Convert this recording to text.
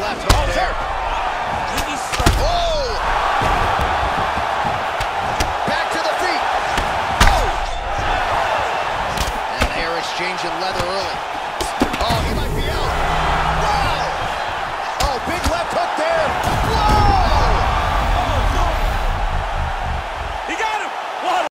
left hook there. Oh! Back to the feet. Oh! And they're exchanging leather early.